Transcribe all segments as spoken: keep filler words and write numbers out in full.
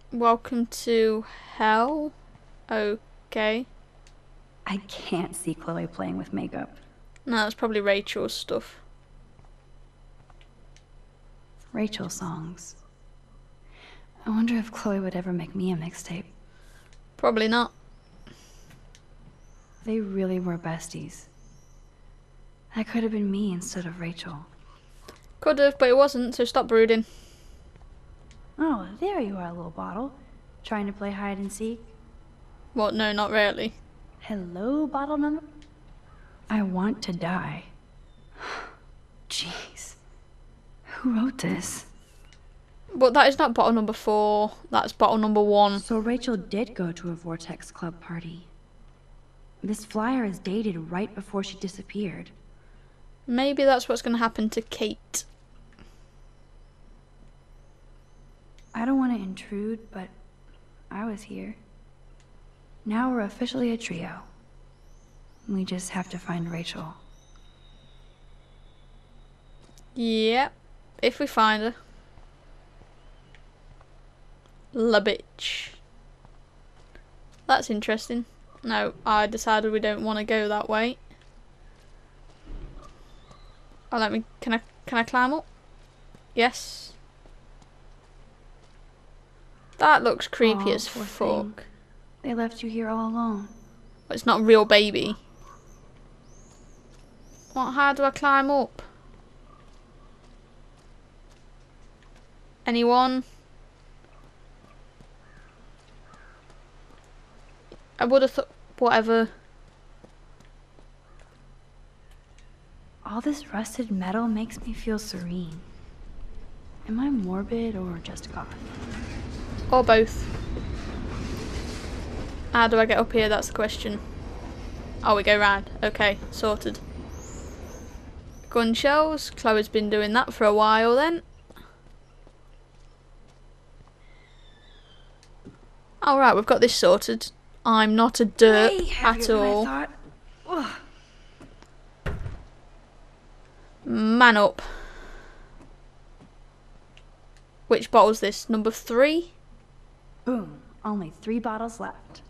Welcome to hell. Okay. I can't see Chloe playing with makeup. No, that's probably Rachel's stuff. Rachel songs. I wonder if Chloe would ever make me a mixtape. Probably not. They really were besties. That could have been me instead of Rachel. Could have, but it wasn't, so stop brooding. Oh, there you are, little bottle. Trying to play hide and seek? What? No, not really. Hello, bottle number... I want to die. Jeez. Who wrote this? But that is not bottle number four. That's bottle number one. So Rachel did go to a Vortex Club party. This flyer is dated right before she disappeared. Maybe that's what's going to happen to Kate. I don't want to intrude, but I was here. Now we're officially a trio. We just have to find Rachel. Yep. If we find her. La bitch. That's interesting. No, I decided we don't want to go that way. Oh, let me. Can I? Can I climb up? Yes. That looks creepy Aw, as poor fuck. thing. They left you here all alone. But it's not a real baby. What? How do I climb up? Anyone? I would have thought. Whatever. All this rusted metal makes me feel serene. Am I morbid or just God? Or both. How do I get up here? That's the question. Oh, we go round. Okay, sorted. Gun shells. Chloe's been doing that for a while then. Alright, we've got this sorted. I'm not a derp Way at heavier than I all. thought. Ugh. Man up. Which bottle's this? Number three? Boom. Only three bottles left.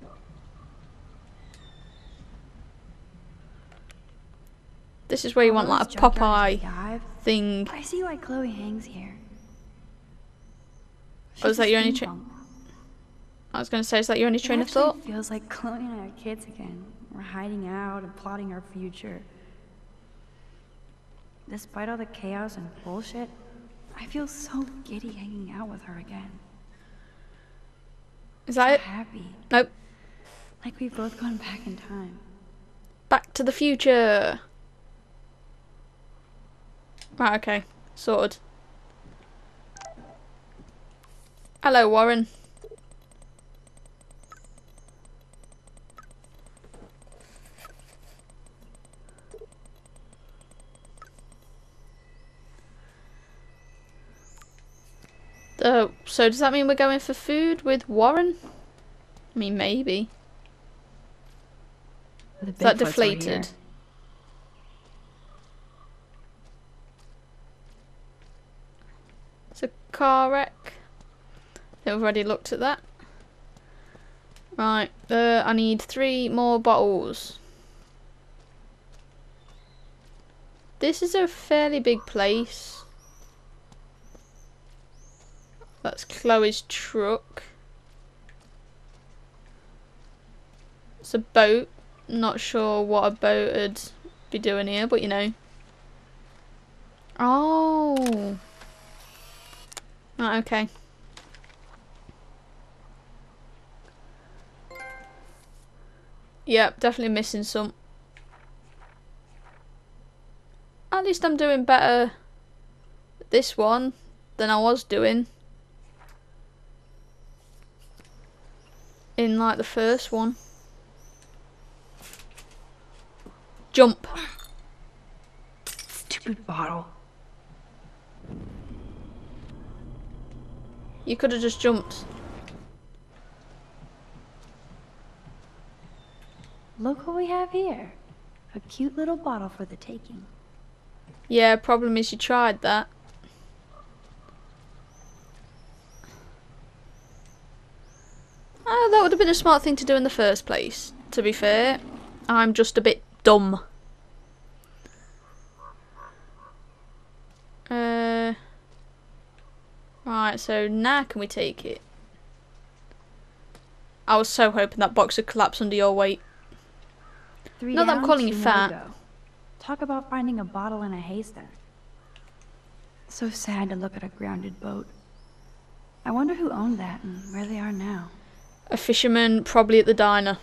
This is where you want All like a those junkyards Popeye in the hive, thing. I see why Chloe hangs here. Oh, is She's that a your only steam tra- bump. I was going to say, is that your only It train of actually thought? feels like Chloe and I are kids again. We're hiding out and plotting our future. Despite all the chaos and bullshit, I feel so giddy hanging out with her again. Is So that it? happy. Nope. Like we've both gone back in time. Back to the future. Right, okay. Sorted. Hello, Warren. Uh, so does that mean we're going for food with Warren? I mean, maybe. The Is that Bigfoots were deflated? here. It's a car wreck. We've already looked at that. Right, uh, I need three more bottles. This is a fairly big place. That's Chloe's truck. It's a boat. Not sure what a boat would be doing here, but you know. Oh. Right, okay. Yep, definitely missing some. At least I'm doing better this one than I was doing in like the first one. Jump. Stupid bottle. You could have just jumped. Look what we have here. A cute little bottle for the taking. Yeah, problem is you tried that. would have been a smart thing to do in the first place, to be fair. I'm just a bit dumb. Uh, right, so now can we take it? I was so hoping that box would collapse under your weight. Three Not that I'm down, calling you two more to fat. go. Talk about finding a bottle in a haystack. So sad to look at a grounded boat. I wonder who owned that and where they are now. A fisherman, probably at the diner.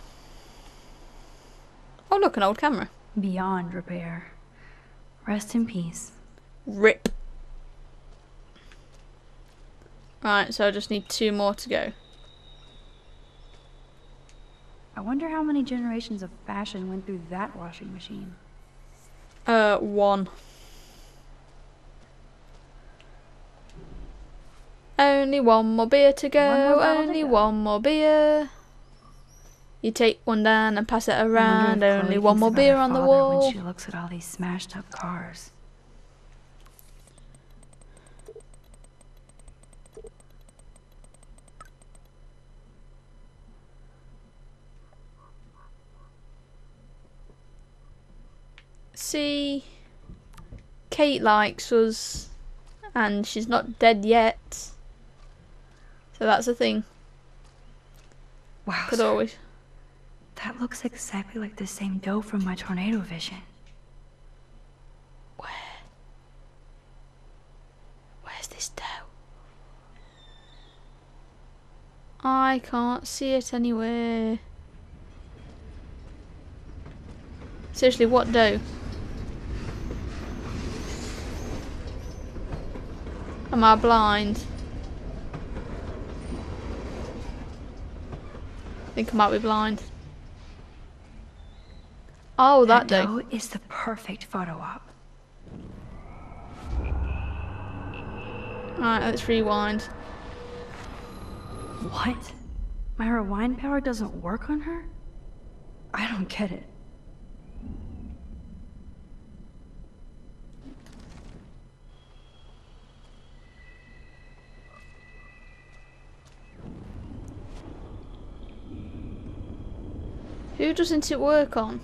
Oh look, an old camera. Beyond repair. Rest in peace. Rip. Right, so I just need two more to go. I wonder how many generations of fashion went through that washing machine. Uh, one. Only one more beer to go, One more bottle to only go. one more beer. You take one down and pass it I wonder around, if only Chloe one thinks more about beer her on the father wall. when she looks at all these smashed up cars. See, Kate likes us, and she's not dead yet. So that's a thing. Wow, Could sir, always. that looks exactly like the same doe from my tornado vision. Where? Where's this doe? I can't see it anywhere. Seriously, what doe? Am I blind? I think I might be blind. Oh, that, that doe. doe is the perfect photo op. Alright, let's rewind. What? My rewind power doesn't work on her? I don't get it. Who doesn't it work on?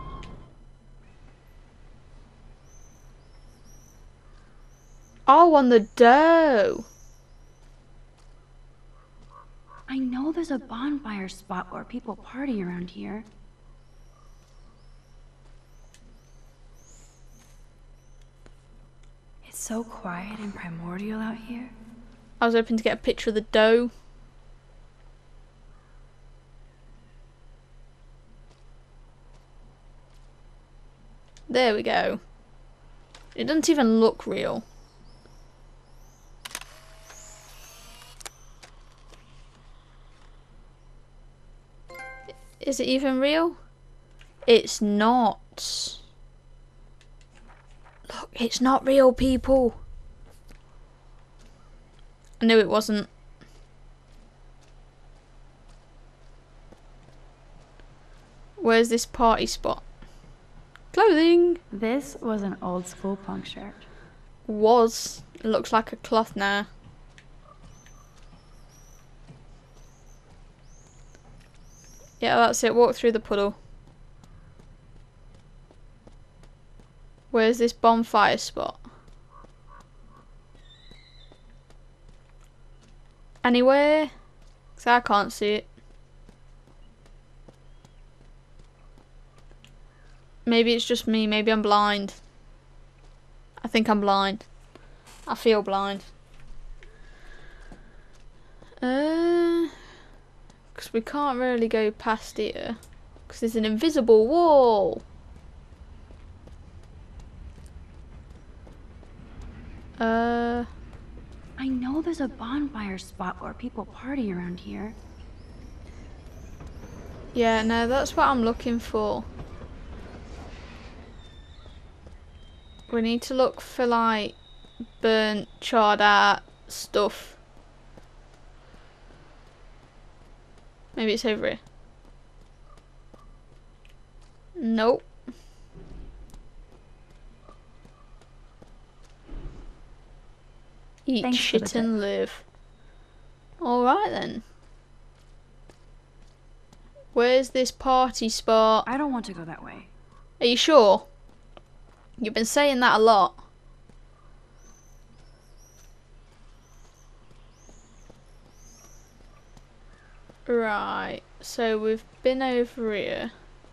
Oh, on the doe. I know there's a bonfire spot where people party around here. It's so quiet and primordial out here. I was hoping to get a picture of the doe. There we go. It doesn't even look real. Is it even real? It's not. Look, it's not real, people. I knew it wasn't. Where's this party spot? Clothing. This was an old school punk shirt. Was. It looks like a cloth now. Yeah, that's it. Walk through the puddle. Where's this bonfire spot? Anywhere? 'Cause I can't see it. Maybe it's just me. Maybe I'm blind. I think I'm blind. I feel blind. Uh, because we can't really go past here. Because there's an invisible wall. Uh, I know there's a bonfire spot where people party around here. yeah, no, that's what I'm looking for. We need to look for like burnt, charred out stuff. Maybe it's over here. Nope. Eat Thanks for the shit and live. Alright then. Where's this party spot? I don't want to go that way. Are you sure? You've been saying that a lot. Right, so we've been over here.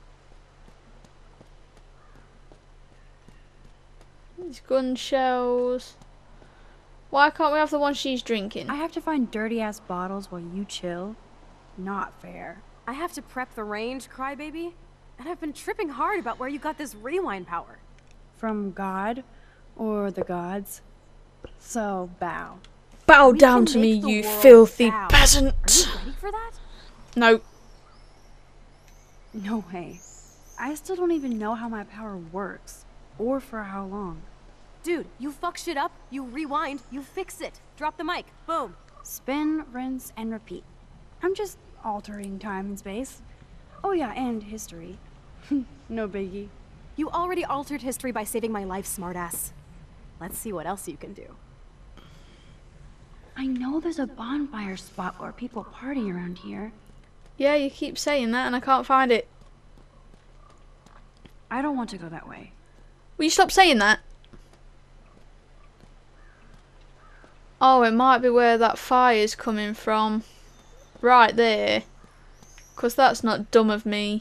These gun shells. Why can't we have the one she's drinking? I have to find dirty ass bottles while you chill. Not fair. I have to prep the range, crybaby. And I've been tripping hard about where you got this rewind power. From God or the gods. So bow. Bow We down can to me, make the you world filthy bow. peasant! Are you ready for that? No. No way. I still don't even know how my power works. Or for how long. Dude, you fuck shit up, you rewind, you fix it. Drop the mic. Boom. Spin, rinse, and repeat. I'm just altering time and space. Oh yeah, and history. No biggie. You already altered history by saving my life, smartass. Let's see what else you can do. I know there's a bonfire spot where people party around here. Yeah, you keep saying that and I can't find it. I don't want to go that way. Will you stop saying that? Oh, it might be where that fire's coming from. Right there. 'Cause that's not dumb of me.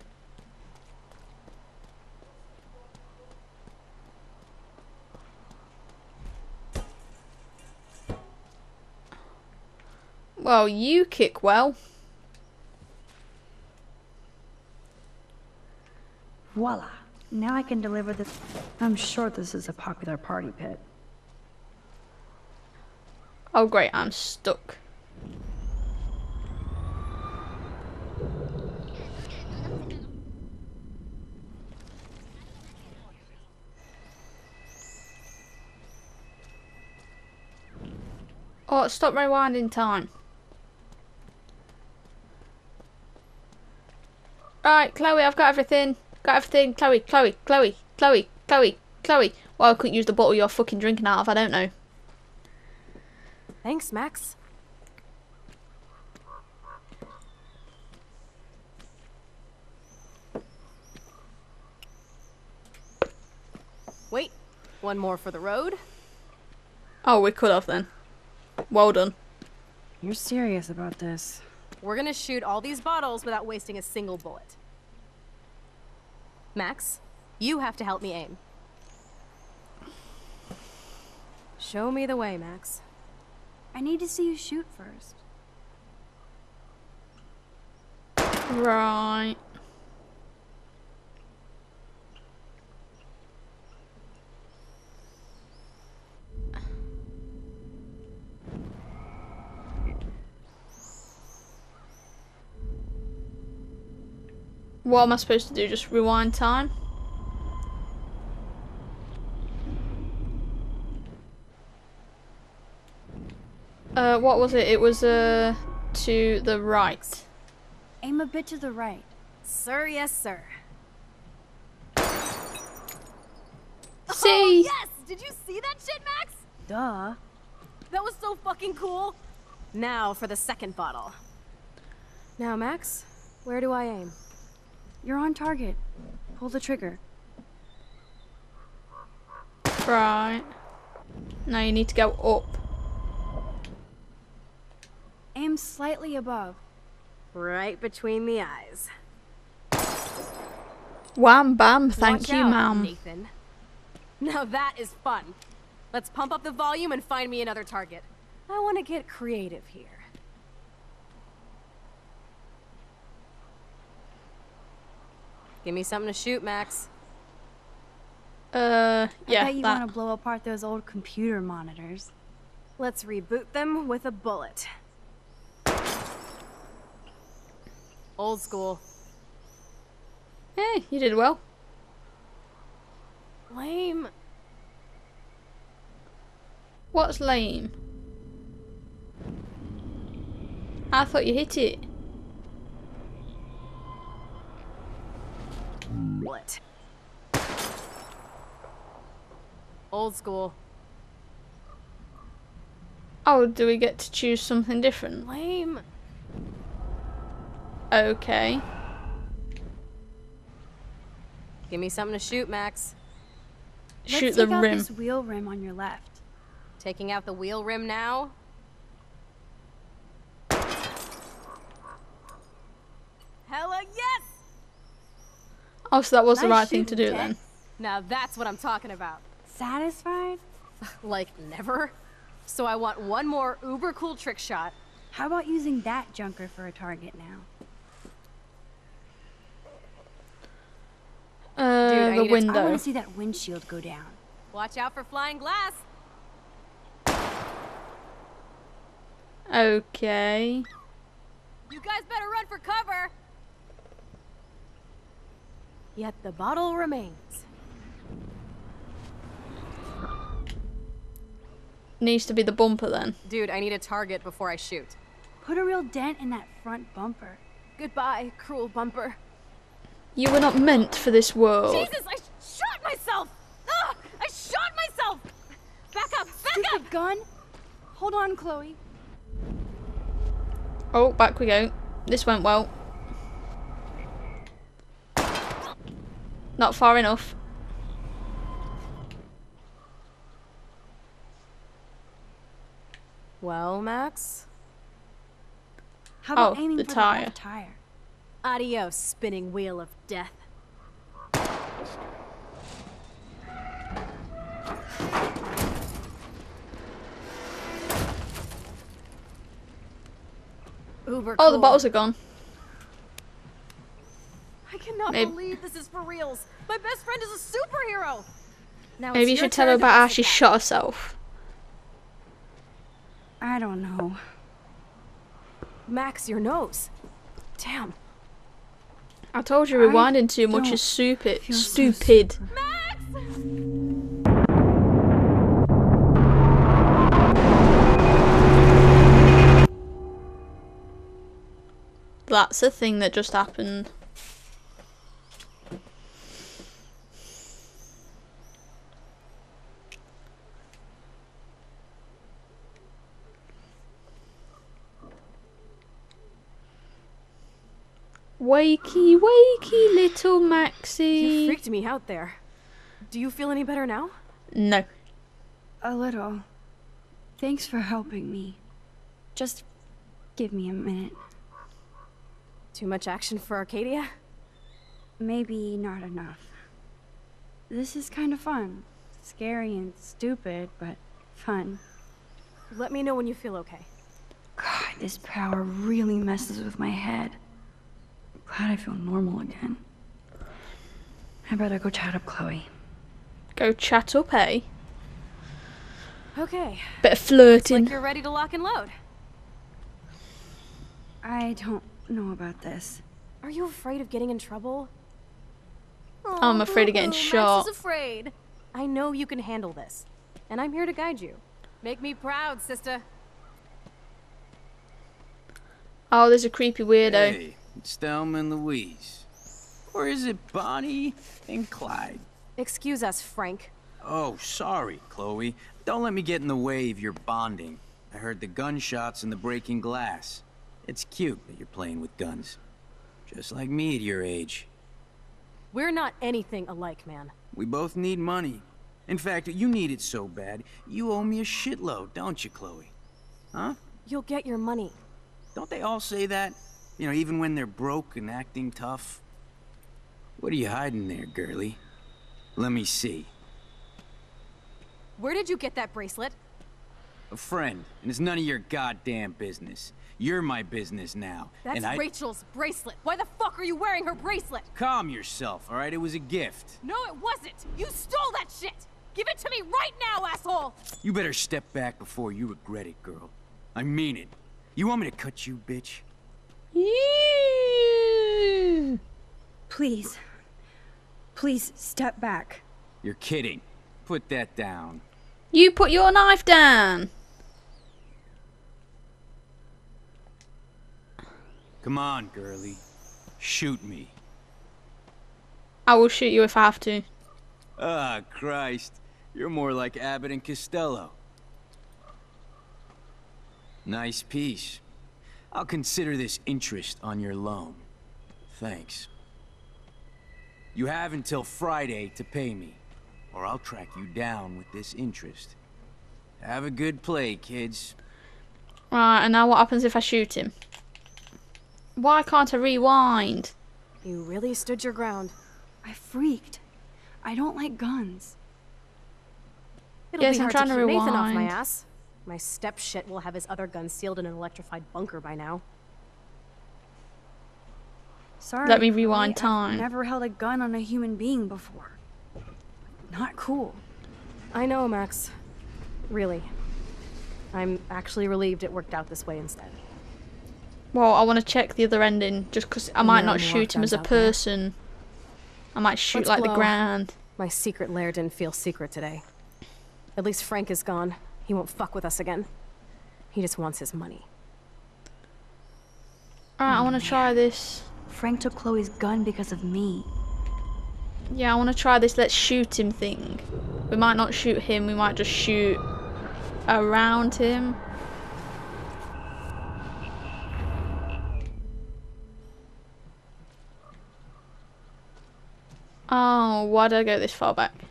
Well, you kick well. Voila. Now I can deliver this. I'm sure this is a popular party pit. Oh great, I'm stuck. Oh, stop rewinding time. Right, Chloe, I've got everything. Got everything. Chloe, Chloe, Chloe, Chloe, Chloe, Chloe. Well, I couldn't use the bottle you're fucking drinking out of, I don't know. Thanks, Max. Wait, one more for the road. Oh, we could have then. Well done. You're serious about this? We're gonna shoot all these bottles without wasting a single bullet. Max, you have to help me aim. Show me the way, Max. I need to see you shoot first. Right. What am I supposed to do? Just rewind time? Uh, what was it? It was, uh, to the right. Aim a bit to the right. Sir, yes, sir. See? Oh, yes! Did you see that shit, Max? Duh. That was so fucking cool. Now for the second bottle. Now, Max, where do I aim? You're on target. Pull the trigger. Right. Now you need to go up. Aim slightly above. Right between the eyes. Wham bam, thank Watch you, out, ma'am. Nathan. Now that is fun. Let's pump up the volume and find me another target. I want to get creative here. Give me something to shoot, Max. Uh, yeah, I bet you that. want to blow apart those old computer monitors. Let's reboot them with a bullet. Old school. Hey, you did well. Lame. What's lame? I thought you hit it. What? Old school. Oh, do we get to choose something different? Lame. Okay. Give me something to shoot, Max. Shoot Let's the take out rim. this wheel rim on your left. Taking out the wheel rim now? Hella yes! Oh, so that was the Nice right thing to do shooting, then. Tex. Now that's what I'm talking about. Satisfied? Like, never? So I want one more uber cool trick shot. How about using that junker for a target now? Uh, Dude, I the need a- I window. want to see that windshield go down. Watch out for flying glass. Okay. You guys better run for cover. Yet the bottle remains. Needs to be the bumper then. Dude, I need a target before I shoot. Put a real dent in that front bumper. Goodbye, cruel bumper. You were not meant for this world. Jesus, I shot myself! Ugh, I shot myself! Back up, back up! Stupid gun! Hold on, Chloe. Oh, back we go. This went well. Not far enough. Well, Max? How about Oh, aiming the for tire. the left tire? Adios, spinning wheel of death. Uber Oh, the cool. bottles are gone. I cannot Maybe- believe this is for reals. My best friend is a superhero. Now Maybe you it's your should tell her turn to about how bust she it back. shot herself. I don't know. Max, your nose. Damn. I told you I rewinding too much don't is stupid. feel so Stupid. super. Max! That's a thing that just happened. Wakey, wakey, little You Maxie. freaked me out there. Do you feel any better now? No. A little. Thanks for helping me. Just give me a minute. Too much action for Arcadia? Maybe not enough. This is kind of fun. Scary and stupid, but fun. Let me know when you feel okay. God, this power really messes with my head. Glad I feel normal again. I better go chat up Chloe. Go chat up, eh? Okay. Bit of Looks flirting. like you're ready to lock and load. I don't know about this. Are you afraid of getting in trouble? I'm afraid of getting Max shot. is afraid. I know you can handle this, and I'm here to guide you. Make me proud, sister. Oh, there's a creepy weirdo. Hey, it's Thelma and Louise. Or is it Bonnie and Clyde? Excuse us, Frank. Oh, sorry, Chloe. Don't let me get in the way of your bonding. I heard the gunshots and the breaking glass. It's cute that you're playing with guns. Just like me at your age. We're not anything alike, man. We both need money. In fact, you need it so bad, you owe me a shitload, don't you, Chloe? Huh? You'll get your money. Don't they all say that? You know, even when they're broke and acting tough? What are you hiding there, girlie? Let me see. Where did you get that bracelet? A friend, and it's none of your goddamn business. You're my business now. That's and I... Rachel's bracelet. Why the fuck are you wearing her bracelet? Calm yourself, all right? It was a gift. No, it wasn't. You stole that shit. Give it to me right now, asshole. You better step back before you regret it, girl. I mean it. You want me to cut you, bitch? Yeah. Please. Please step back. You're kidding. Put that down. You put your knife down. Come on, girlie. Shoot me. I will shoot you if I have to. Ah, Christ. You're more like Abbott and Costello. Nice piece. I'll consider this interest on your loan. thanks. You have until Friday to pay me, or I'll track you down with this interest. Have a good play, kids. Right, and now what happens if I shoot him? Why can't I rewind? You really stood your ground. I freaked. I don't like guns. It'll Yes, be I'm hard trying to to keep Nathan off my rewind. ass. My step shit will have his other gun sealed in an electrified bunker by now. Sorry. Let me Chloe, rewind I've time. never held a gun on a human being before. Not cool. I know, Max. Really. I'm actually relieved it worked out this way instead. Well, I want to check the other ending, just because I And might there are not more shoot him as a guns out there. person. I might shoot Let's like the blow. ground. My secret lair didn't feel secret today. At least Frank is gone. He won't fuck with us again. He just wants his money. Alright, I want to try this. Frank took Chloe's gun because of me. Yeah, I want to try this let's shoot him thing. We might not shoot him, we might just shoot around him. Oh, why did I go this far back?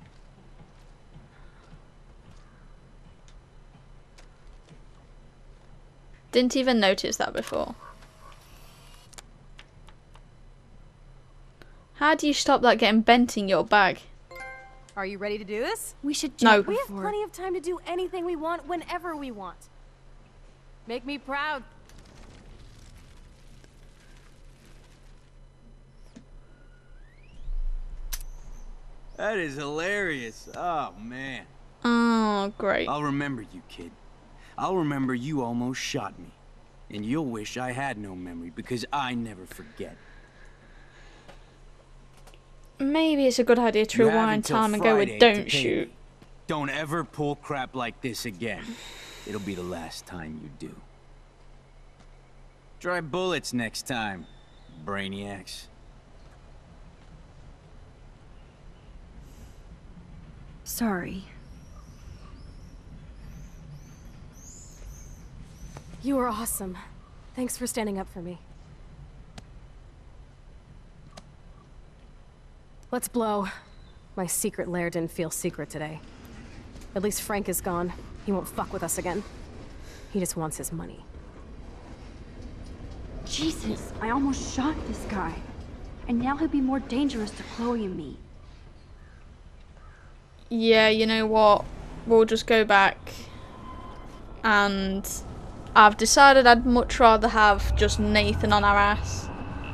Didn't even notice that before. How do you stop that getting bent in your bag? Are you ready to do this? We should No. jump We have before. plenty of time to do anything we want whenever we want. Make me proud. That is hilarious. Oh, man. Oh, great. I'll remember you, kid. I'll remember you almost shot me. And you'll wish I had no memory, because I never forget. Maybe it's a good idea to You have rewind until time and go Friday with to don't pay shoot. me. Don't ever pull crap like this again. It'll be the last time you do. Try bullets next time, brainiacs. Sorry. You are awesome. Thanks for standing up for me. Let's blow. My secret lair didn't feel secret today. At least Frank is gone. He won't fuck with us again. He just wants his money. Jesus, I almost shot this guy. And now he'll be more dangerous to Chloe and me. Yeah, you know what? We'll just go back. And I've decided I'd much rather have just Nathan on our ass.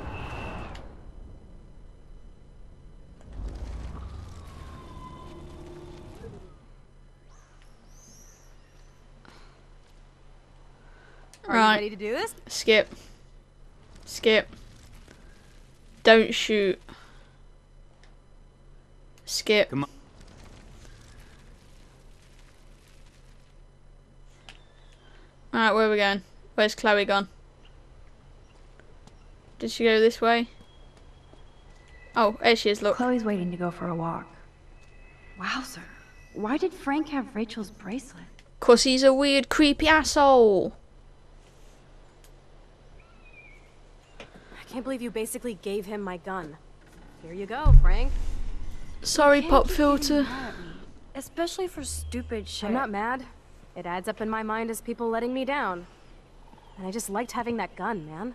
Are Right. you ready to do this? Skip. Skip. Don't shoot. Skip. Come on. Alright, where are we going? Where's Chloe gone? Did she go this way? Oh, there she is, look. Chloe's waiting to go for a walk. Wowzer. Why did Frank have Rachel's bracelet? 'Cause he's a weird, creepy asshole. I can't believe you basically gave him my gun. Here you go, Frank. Sorry, Can't pop keep getting filter. mad at me, especially for stupid shit. I'm not mad. It adds up in my mind as people letting me down. And I just liked having that gun, man.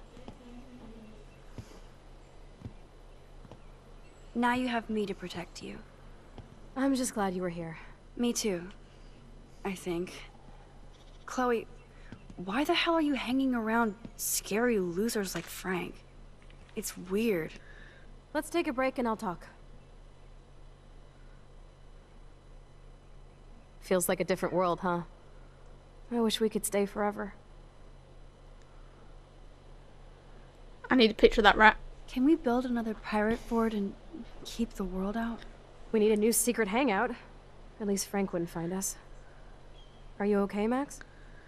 Now you have me to protect you. I'm just glad you were here. Me too. I think. Chloe, why the hell are you hanging around scary losers like Frank? It's weird. Let's take a break and I'll talk. Feels like a different world, huh? I wish we could stay forever. I need a picture of that rat. Can we build another pirate fort and keep the world out? We need a new secret hangout. At least Frank wouldn't find us. Are you okay, Max?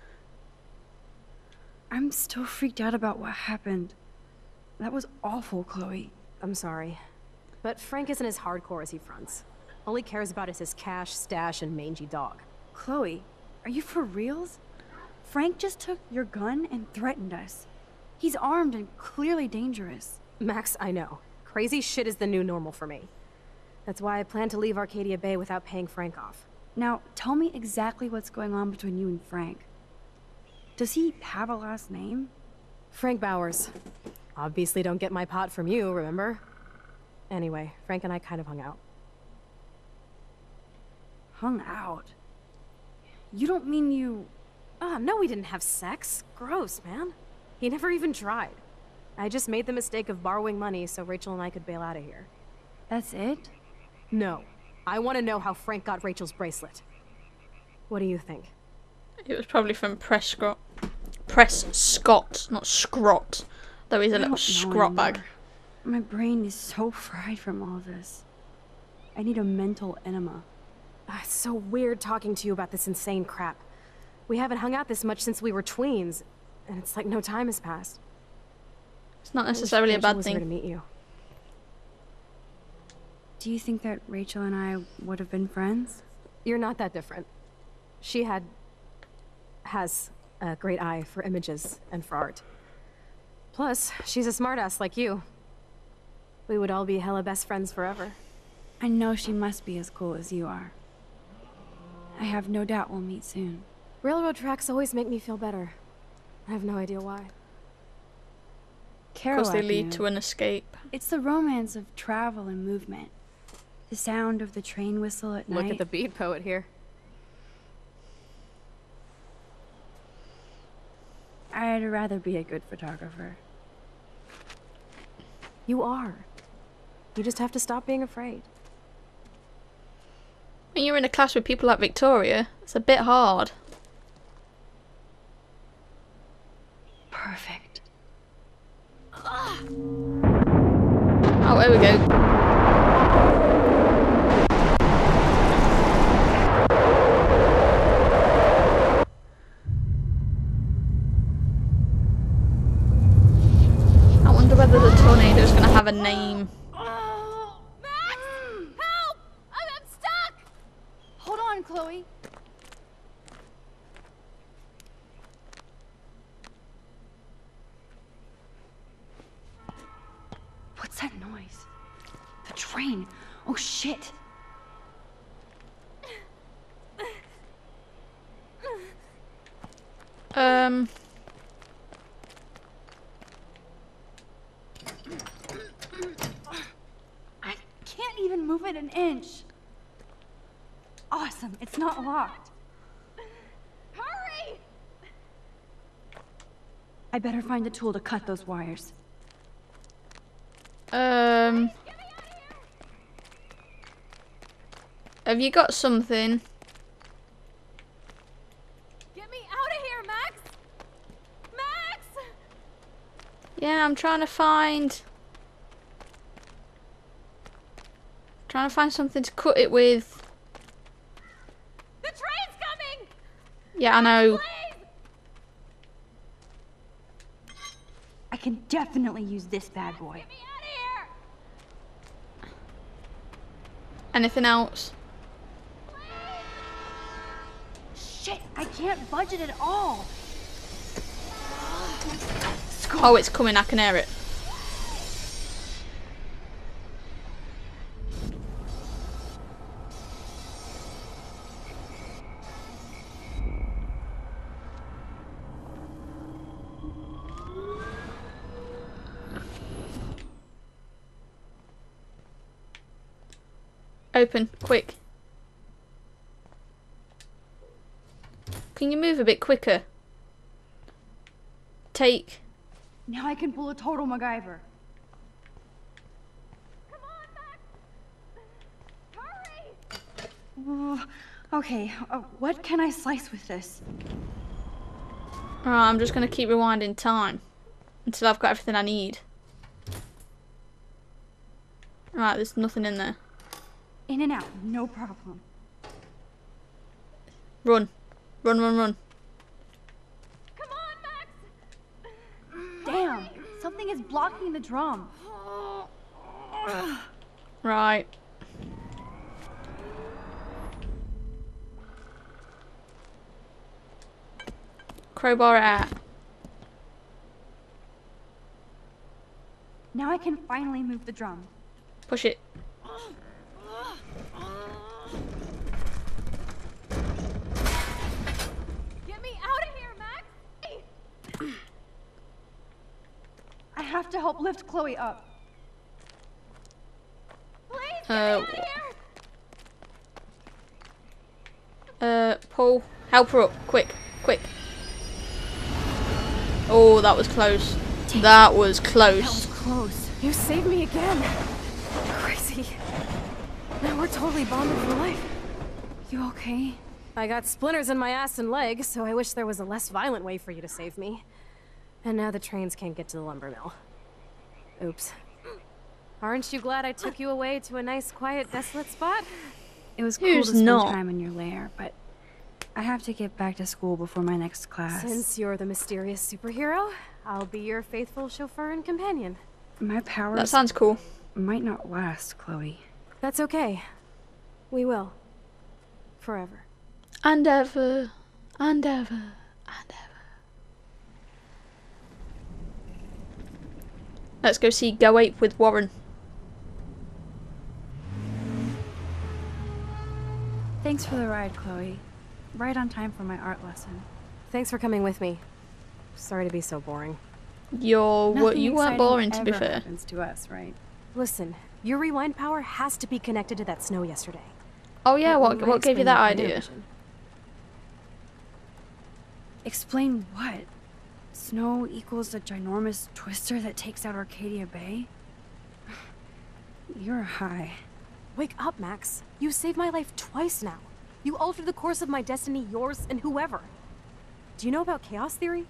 I'm still freaked out about what happened. That was awful, Chloe. I'm sorry. But Frank isn't as hardcore as he fronts. All he cares about is his cash, stash, and mangy dog. Chloe, are you for reals? Frank just took your gun and threatened us. He's armed and clearly dangerous. Max, I know. Crazy shit is the new normal for me. That's why I plan to leave Arcadia Bay without paying Frank off. Now, tell me exactly what's going on between you and Frank. Does he have a last name? Frank Bowers. Obviously don't get my pot from you, remember? Anyway, Frank and I kind of hung out. Hung out? You don't mean you... Ah, no, we didn't have sex. Gross, man. He never even tried. I just made the mistake of borrowing money so Rachel and I could bail out of here. That's it? No. I want to know how Frank got Rachel's bracelet. What do you think? It was probably from Prescott. Press Scott, not Scrot. Though he's a I little don't know scrot bag. anymore. My brain is so fried from all this. I need a mental enema. Ah, it's so weird talking to you about this insane crap. We haven't hung out this much since we were tweens, and it's like no time has passed. It's not I wish necessarily a Rachel bad was here to thing. meet you. Do you think that Rachel and I would have been friends? You're not that different. She had... has a great eye for images and for art. Plus, she's a smartass like you. We would all be hella best friends forever. I know she must be as cool as you are. I have no doubt we'll meet soon. Railroad tracks always make me feel better. I have no idea why. Carol Because they lead Avenue. to an escape. It's the romance of travel and movement. The sound of the train whistle at Look night. at the beat poet here. I'd rather be a good photographer. You are. You just have to stop being afraid. When you're in a class with people like Victoria, it's a bit hard. Perfect. Oh, there we go. I wonder whether the tornado is going to have a name. Max! Help! I'm, I'm stuck! Hold on, Chloe. What's that noise? The train. Oh, shit. Um... I can't even move it an inch. Awesome, it's not locked. Hurry! I better find a tool to cut those wires. Um... Have you got something? Get me out of here, Max! Max! Yeah, I'm trying to find... Trying to find something to cut it with. The train's coming! Yeah, I know. Please! I can definitely use this bad boy. Get me out of here! Anything else? Shit, I can't budge it at all. Oh, it's coming, I can hear it. Open, quick. Can you move a bit quicker? Take. Now I can pull a total MacGyver. Come on, Max! Hurry! Uh, okay, uh, what can I slice with this? Alright, I'm just gonna keep rewinding time until I've got everything I need. Right, there's nothing in there. In and out, no problem. Run. Run, run, run. Come on, Max! Damn, something is blocking the drum. Right. Crowbar it out. Now I can finally move the drum. Push it. Get me out of here, Max! I have to help lift Chloe up. Please, get Uh, me out of here! Uh, Paul, help her up, quick, quick. Oh, that was close. That was close. Close. You saved me again. Crazy. Now we're totally bonded for life. You okay? I got splinters in my ass and leg, so I wish there was a less violent way for you to save me. And now the trains can't get to the lumber mill. Oops. Aren't you glad I took you away to a nice, quiet, desolate spot? It was cool Who's to spend not? time in your lair, but I have to get back to school before my next class. Since you're the mysterious superhero, I'll be your faithful chauffeur and companion. My powers That sounds cool. might not last, Chloe. That's okay. We will. Forever. And ever, and ever, and ever. Let's go see Go Ape with Warren. Thanks for the ride, Chloe. Right on time for my art lesson. Thanks for coming with me. Sorry to be so boring. You're, what, Nothing you weren't exciting boring, to be ever fair. happens to us, right? Listen, your rewind power has to be connected to that snow yesterday. Oh yeah, That what might what gave you explain that your idea? vision. Explain what? Snow equals a ginormous twister that takes out Arcadia Bay? You're high. Wake up, Max. You saved my life twice now. You altered the course of my destiny, yours, and whoever. Do you know about chaos theory?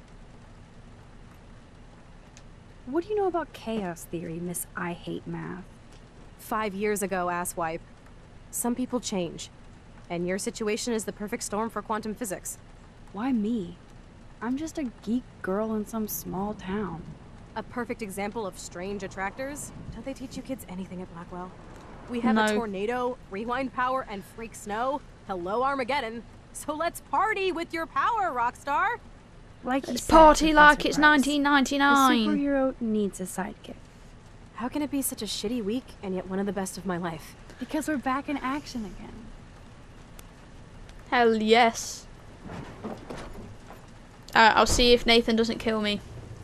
What do you know about chaos theory, Miss I Hate Math? Five years ago, asswipe. Some people change. And your situation is the perfect storm for quantum physics. Why me? I'm just a geek girl in some small town. A perfect example of strange attractors. Don't they teach you kids anything at Blackwell? We have No. a tornado, rewind power, and freak snow. Hello, Armageddon. So let's party with your power, Rockstar! Like you Let's said, party like Professor it's Price, nineteen A ninety-nine. superhero needs a sidekick. How can it be such a shitty week and yet one of the best of my life? Because we're back in action again. Hell yes. Uh, I'll see if Nathan doesn't kill me.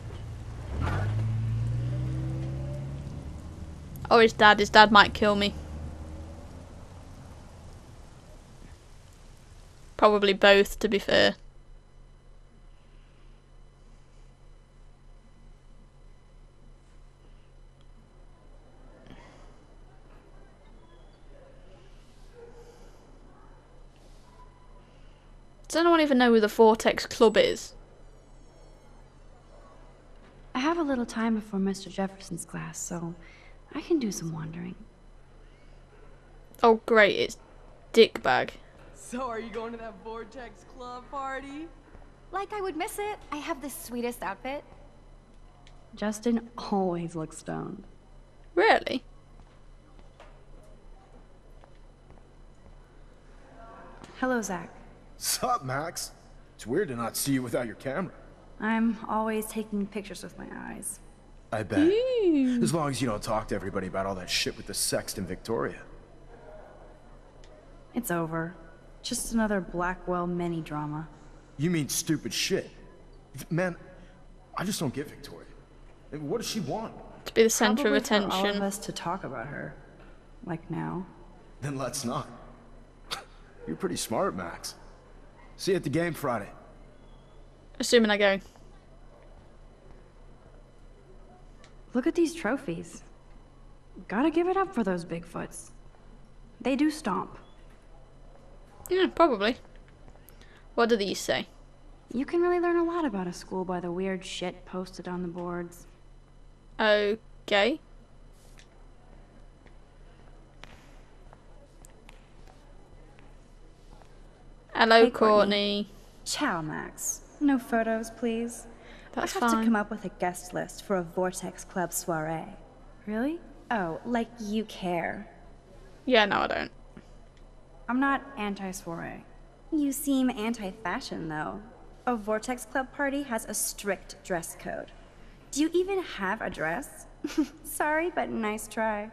Or his dad. His dad might kill me. Probably both, to be fair. Does anyone even know who the Vortex Club is? I have a little time before Mister Jefferson's class, so I can do some wandering. Oh great, it's Dickbag. So are you going to that Vortex Club party? Like I would miss it. I have the sweetest outfit. Justin always looks stoned. Really? Hello, Zach. Sup, Max? It's weird to not see you without your camera. I'm always taking pictures with my eyes. I bet. As long as you don't talk to everybody about all that shit with the sext in Victoria. It's over. Just another Blackwell mini drama. You mean stupid shit. Man, I just don't get Victoria. What does she want? To be the centre of Probably for all of attention. us to talk about her. Like now. Then let's not. You're pretty smart, Max. See you at the game Friday. Assuming I go. Look at these trophies. Gotta give it up for those Bigfoots. They do stomp. Yeah, probably. What do these say? You can really learn a lot about a school by the weird shit posted on the boards. Okay. Hello, Hey, Courtney. Courtney. Ciao, Max. No photos, please. That's I have fine. to come up with a guest list for a Vortex Club soiree. Really? Oh, like you care. Yeah, no, I don't. I'm not anti-soiree. You seem anti-fashion, though. A Vortex Club party has a strict dress code. Do you even have a dress? Sorry, but nice try.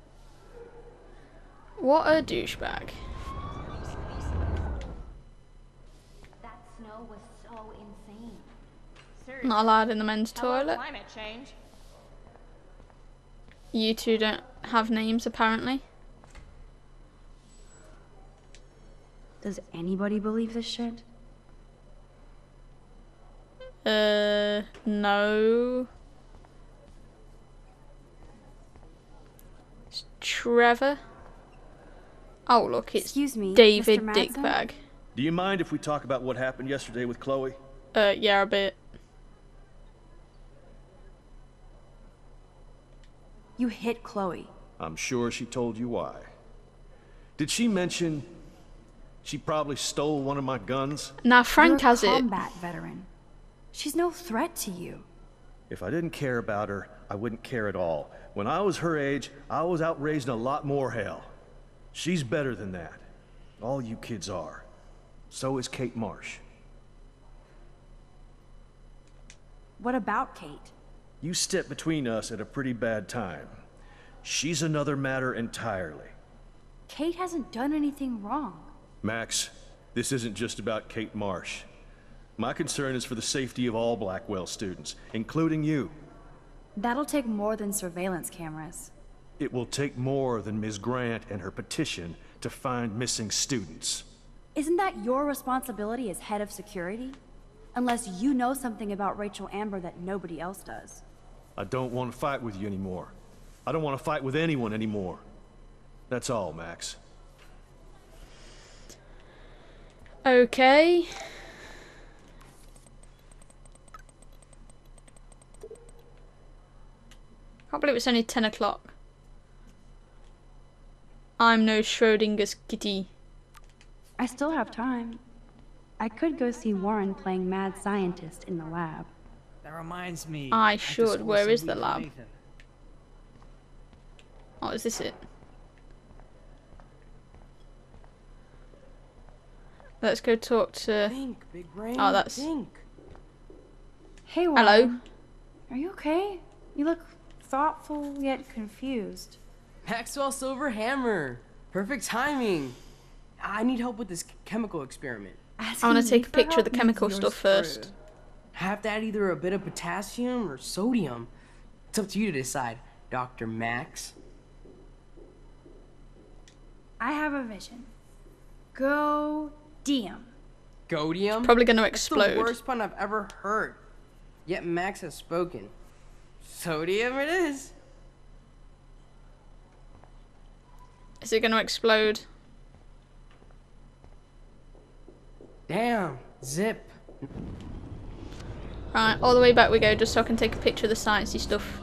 What a douchebag. That snow was so insane. Seriously, Not allowed in the men's hello, toilet. climate change. You two don't have names, apparently. Does anybody believe this shit? Uh, no. It's Trevor. Oh, look, it's Excuse me, David Mister Madsen? Dickbag. Do you mind if we talk about what happened yesterday with Chloe? Uh, yeah, a bit. You hit Chloe. I'm sure she told you why. Did she mention she probably stole one of my guns? Now, Frank You're a has it. combat veteran. She's no threat to you. If I didn't care about her, I wouldn't care at all. When I was her age, I was out raising a lot more hell. She's better than that. All you kids are. So is Kate Marsh. What about Kate? You stepped between us at a pretty bad time. She's another matter entirely. Kate hasn't done anything wrong. Max, this isn't just about Kate Marsh. My concern is for the safety of all Blackwell students, including you. That'll take more than surveillance cameras. It will take more than Miz Grant and her petition to find missing students. Isn't that your responsibility as head of security? Unless you know something about Rachel Amber that nobody else does. I don't want to fight with you anymore. I don't want to fight with anyone anymore. That's all, Max. Okay. Can't believe it's only ten o'clock. I'm no Schrodinger's kitty. I still have time. I could go see Warren playing mad scientist in the lab. That reminds me. I went to should. school Where some is the week with lab? Nathan. Oh, is this it? Let's go talk to... Think, big brain. Oh, that's- Think. Hey, Warren. Hello? Are you okay? You look thoughtful yet confused. Maxwell Silver Hammer. Perfect timing. I need help with this chemical experiment. I want to take a picture of the chemical means stuff first. Have to add either a bit of potassium or sodium. It's up to you to decide, Doctor Max. I have a vision. Go Diem. Godium? Probably going to That's explode. the worst pun I've ever heard. Yet Max has spoken. Sodium it is. Is it going to explode? Damn. Zip. Right, all the way back we go, just so I can take a picture of the sciencey stuff.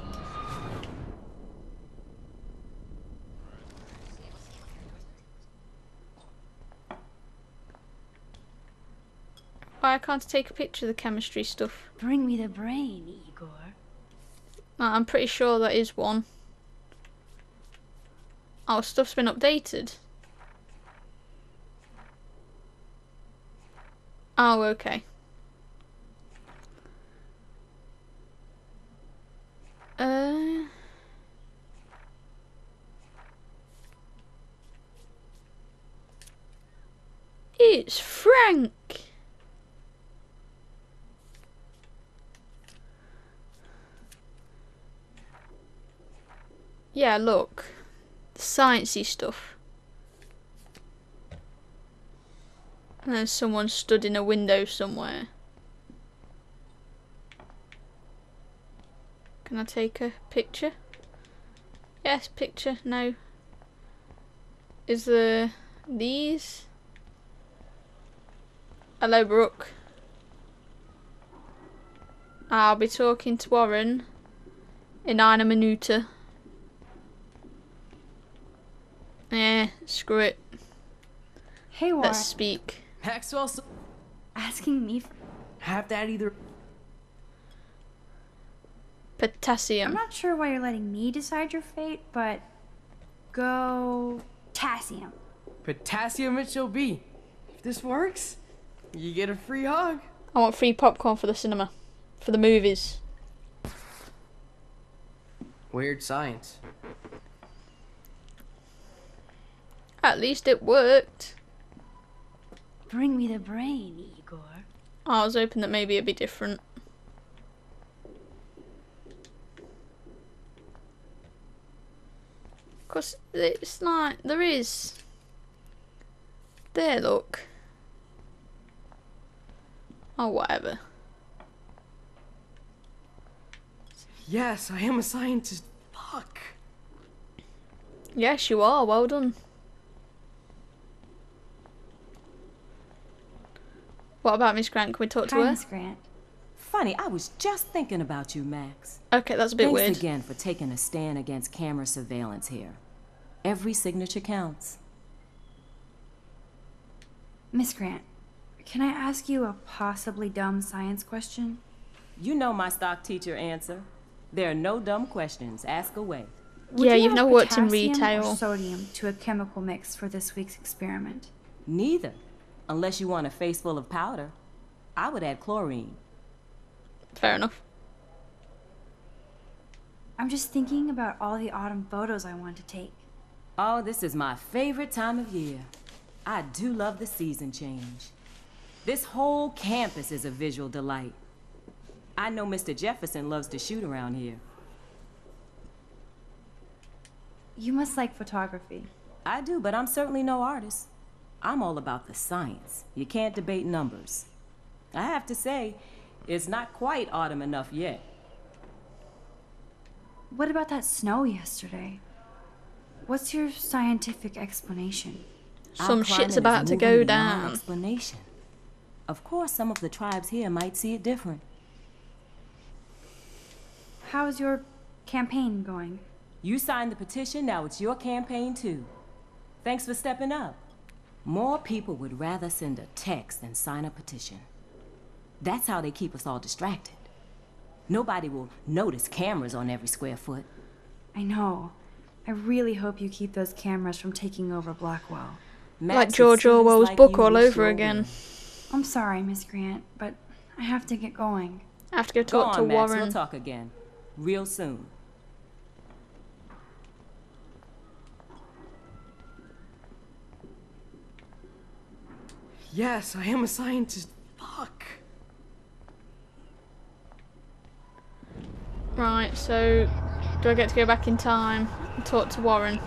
Why can't I take a picture of the chemistry stuff? Bring me the brain, Igor. No, I'm pretty sure that is one. Oh, stuff's been updated. Oh, okay. Uh... It's Frank! Yeah, look. Sciencey stuff. And then someone stood in a window somewhere. Can I take a picture? Yes, picture. No. Is there these? Hello, Brooke. I'll be talking to Warren in eine Minute. Eh, screw it. Hey, Warren. Let's speak. Maxwell Sil- Asking me for... have to add either Potassium. I'm not sure why you're letting me decide your fate, but... Go... Tassium. potassium it shall be. If this works, you get a free hug. I want free popcorn for the cinema. For the movies. Weird science. At least it worked. Bring me the brain, Igor. I was hoping that maybe it'd be different. Cause it's like there is. There, look. Oh, whatever. Yes, I am a scientist. Fuck. Yes, you are. Well done. What about Miss Grant? Can we talk to Hi, her? Miss Grant. Funny, I was just thinking about you, Max. Okay, that's a bit Thanks weird. again for taking a stand against camera surveillance here. Every signature counts. Miss Grant, can I ask you a possibly dumb science question? You know my stock teacher answer. There are no dumb questions. Ask away. Would Yeah, you you've add never worked in potassium retail. Or sodium to a chemical mix for this week's experiment. Neither. Unless you want a face full of powder. I would add chlorine. Fair enough. I'm just thinking about all the autumn photos I want to take. Oh, this is my favorite time of year. I do love the season change. This whole campus is a visual delight. I know Mister Jefferson loves to shoot around here. You must like photography. I do, but I'm certainly no artist. I'm all about the science. You can't debate numbers. I have to say, it's not quite autumn enough yet. What about that snow yesterday? What's your scientific explanation? Some Our shit's climate is about to moving go beyond down. Explanation. Of course, some of the tribes here might see it different. How's your campaign going? You signed the petition, now it's your campaign too. Thanks for stepping up. More people would rather send a text than sign a petition. That's how they keep us all distracted. Nobody will notice cameras on every square foot. I know. I really hope you keep those cameras from taking over Blackwell. Max, Like as George soon as Orwell's like book you, all we over sure again. will. I'm sorry, Miss Grant, but I have to get going. I have to go Go talk on, to Max, Warren. we'll talk again. Real soon. Yes, I am a scientist. Fuck. Right, so do I get to go back in time and talk to Warren?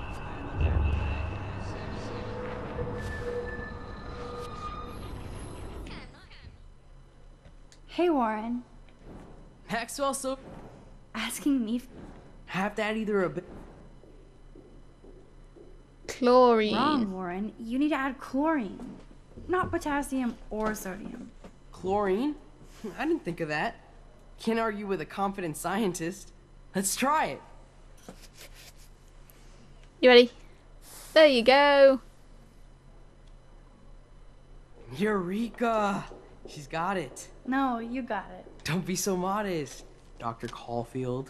Hey, Warren. Maxwell, so Asking me f- have to add either a bit. Chlorine. wrong, Warren. You need to add chlorine. Not potassium or sodium. Chlorine? I didn't think of that. Can't argue with a confident scientist. Let's try it. You ready? There you go. Eureka! She's got it. No, you got it. Don't be so modest, Doctor Caulfield.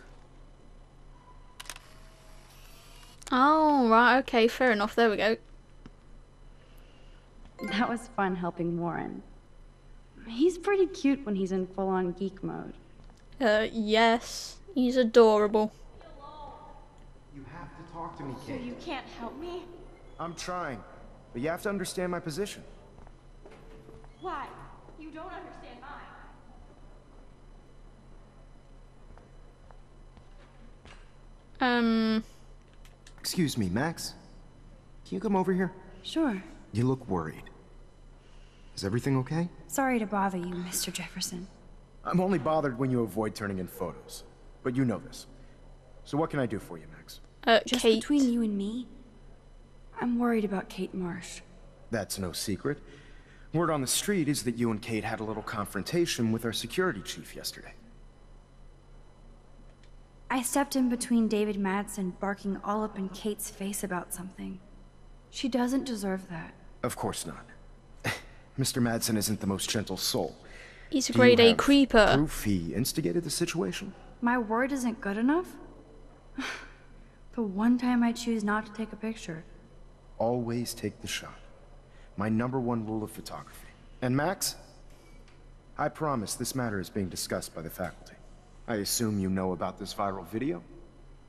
Oh, right, okay, fair enough. There we go. That was fun helping Warren. He's pretty cute when he's in full-on geek mode. Uh, yes. He's adorable. You have to talk to me, Kate. You can't help me? I'm trying, but you have to understand my position. Why? You don't understand mine. Um, Excuse me, Max. Can you come over here? Sure. You look worried. Is everything okay? Sorry to bother you, Mister Jefferson. I'm only bothered when you avoid turning in photos. But you know this. So what can I do for you, Max? uh, Just Kate. between you and me, I'm worried about Kate Marsh. That's no secret. Word on the street is that you and Kate had a little confrontation with our security chief yesterday. I stepped in between David Madsen barking all up in Kate's face about something. She doesn't deserve that. Of course not. Mister Madsen isn't the most gentle soul. He's a Do you grade A have creeper. Proof he instigated the situation? My word isn't good enough? The one time I choose not to take a picture. Always take the shot. My number one rule of photography. And Max? I promise this matter is being discussed by the faculty. I assume you know about this viral video?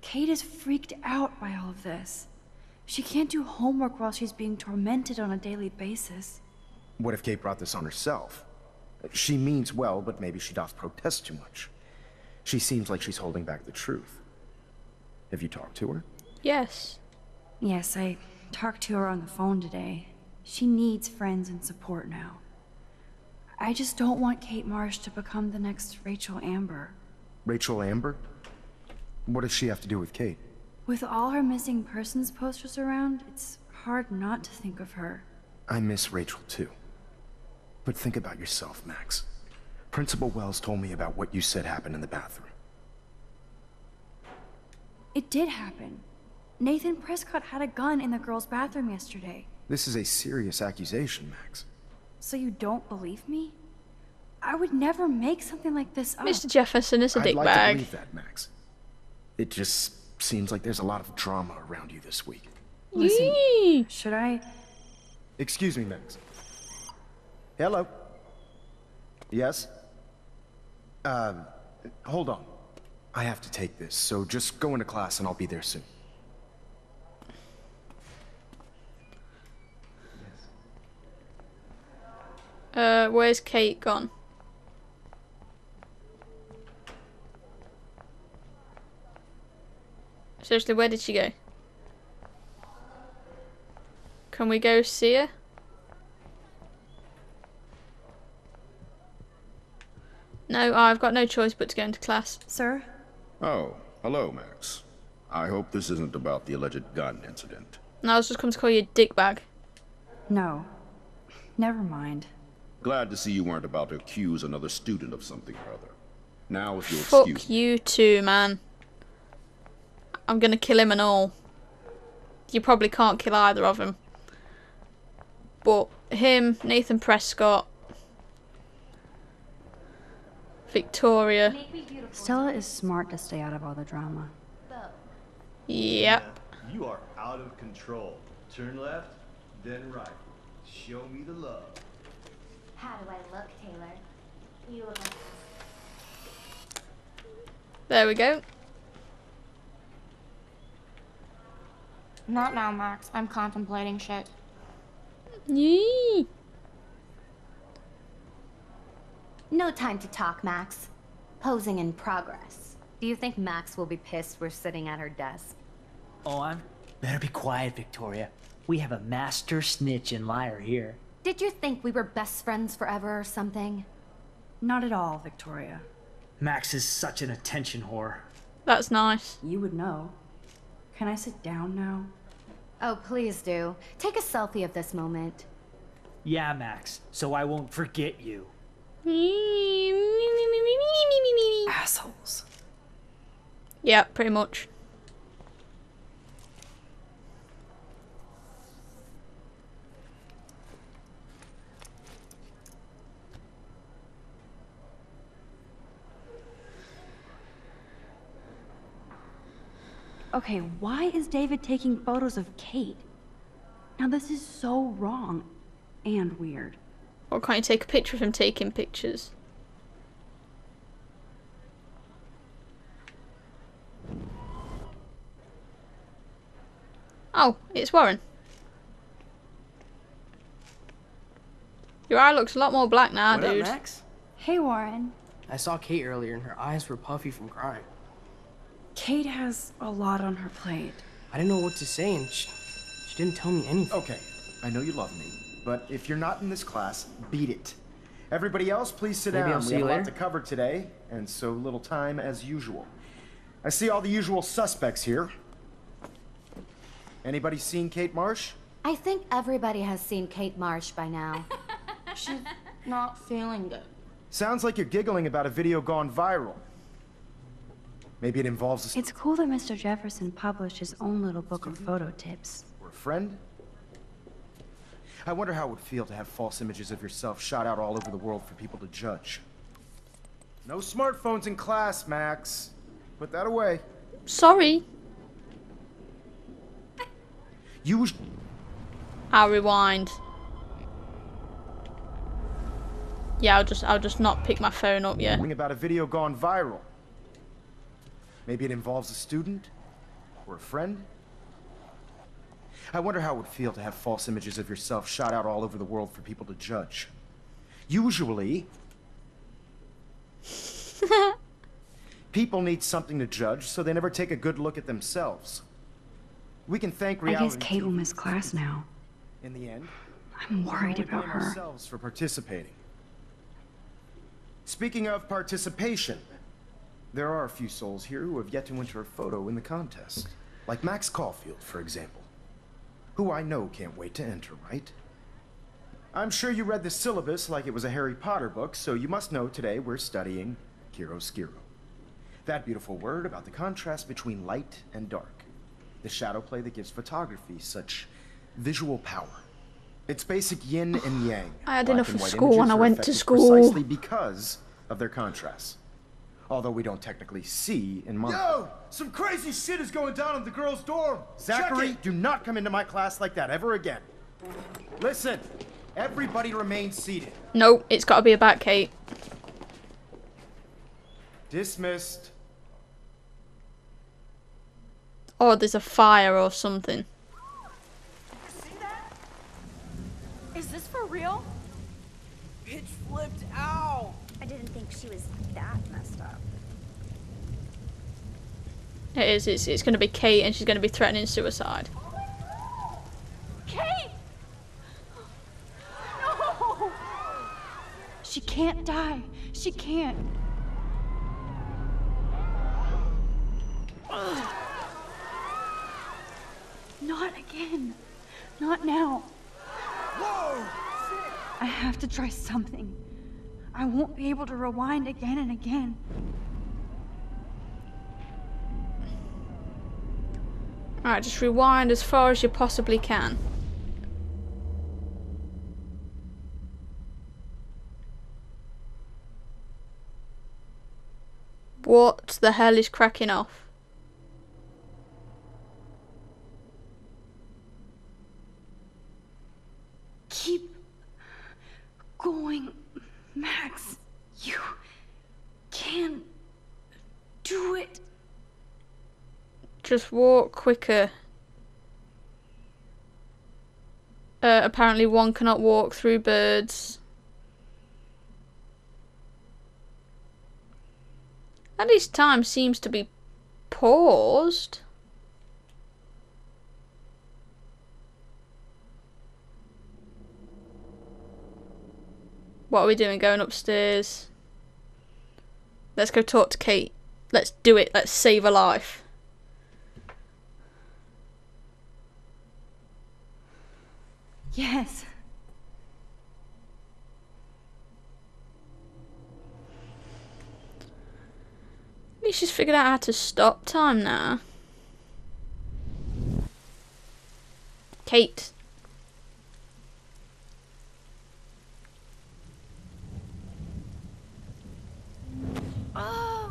Kate is freaked out by all of this. She can't do homework while she's being tormented on a daily basis. What if Kate brought this on herself? She means well, but maybe she doth protest too much. She seems like she's holding back the truth. Have you talked to her? Yes. Yes, I talked to her on the phone today. She needs friends and support now. I just don't want Kate Marsh to become the next Rachel Amber. Rachel Amber? What does she have to do with Kate? With all her missing persons posters around, it's hard not to think of her. I miss Rachel too. But think about yourself, Max. Principal Wells told me about what you said happened in the bathroom. It did happen. Nathan Prescott had a gun in the girls' bathroom yesterday. This is a serious accusation, Max. So you don't believe me? I would never make something like this up. Mister Jefferson is a I'd like dickbag. to believe that, Max. It just seems like there's a lot of drama around you this week. Listen, Yee. should I... Excuse me, Max. Hello? Yes? Um, hold on. I have to take this, so just go into class and I'll be there soon. Uh, where's Kate gone? Seriously, where did she go? Can we go see her? No, I've got no choice but to go into class. Sir? Oh, hello, Max. I hope this isn't about the alleged gun incident. No, I was just come to call you a dickbag. No. Never mind. Glad to see you weren't about to accuse another student of something or other. Now, if you'll Fuck excuse me. you too, man. I'm gonna kill him and all. You probably can't kill either of them. But him, Nathan Prescott, Victoria. Stella is smart to stay out of all the drama. Yep. You are out of control. Turn left, then right. Show me the love. How do I look, Taylor? You look like... There we go. Not now, Max. I'm contemplating shit. Yee. No time to talk, Max. Posing in progress. Do you think Max will be pissed we're sitting at her desk? Oh, I'm... Better be quiet, Victoria. We have a master snitch and liar here. Did you think we were best friends forever or something? Not at all, Victoria. Max is such an attention whore. That's nice. You would know. Can I sit down now? Oh, please do. Take a selfie of this moment. Yeah, Max, so I won't forget you. Assholes. Yeah, pretty much. Okay, why is David taking photos of Kate? Now this is so wrong and weird. Or can't you take a picture of him taking pictures? Oh, it's Warren. Your eye looks a lot more black now, what dude. Up, Max? Hey, Warren. I saw Kate earlier and her eyes were puffy from crying. Kate has a lot on her plate. I didn't know what to say and she, she didn't tell me anything. Okay, I know you love me, but if you're not in this class, beat it. Everybody else, please sit Maybe down. I'll we see have you a lot later. to cover today, and so little time as usual. I see all the usual suspects here. Anybody seen Kate Marsh? I think everybody has seen Kate Marsh by now. She's not feeling good. Sounds like you're giggling about a video gone viral. Maybe it involves a... It's cool that Mister Jefferson published his own little book of photo tips. Or a friend? I wonder how it would feel to have false images of yourself shot out all over the world for people to judge. No smartphones in class, Max. Put that away. Sorry. You was... I'll rewind. Yeah, I'll just I'll just not pick my phone up yet. About a video gone viral. Maybe it involves a student? Or a friend? I wonder how it would feel to have false images of yourself shot out all over the world for people to judge. Usually, people need something to judge, so they never take a good look at themselves. We can thank I reality. guess Kate will miss class now. In the end, I'm worried we can about only blame her. ourselves for participating. Speaking of participation, there are a few souls here who have yet to enter a photo in the contest. Like Max Caulfield, for example. Who I know can't wait to enter, right? I'm sure you read the syllabus like it was a Harry Potter book, so you must know today we're studying chiaroscuro. That beautiful word about the contrast between light and dark. The shadow play that gives photography such visual power. It's basic yin and yang. I had Black enough and of white school when images I are went to effective school. Precisely because of their contrast. Although we don't technically see in monochrome. Yo! Some crazy shit is going down in the girls' dorm! Zachary, Check it! do not come into my class like that ever again. Listen, everybody remain seated. Nope, it's got to be about Kate. Dismissed. Or there's a fire or something. Is this for real? Bitch flipped out. I didn't think she was that messed up. It is. It's, it's going to be Kate and she's going to be threatening suicide. Kate! No! She can't die. She can't. Ugh. Not again. Not now. Whoa! I have to try something. I won't be able to rewind again and again. Alright, just rewind as far as you possibly can. What the hell is cracking off? Keep going, Max. You can do it. Just walk quicker. Uh, apparently one cannot walk through birds. At least time seems to be paused. What are we doing? Going upstairs? Let's go talk to Kate. Let's do it. Let's save a life. Yes. At least she's figured out how to stop time now. Kate. Oh!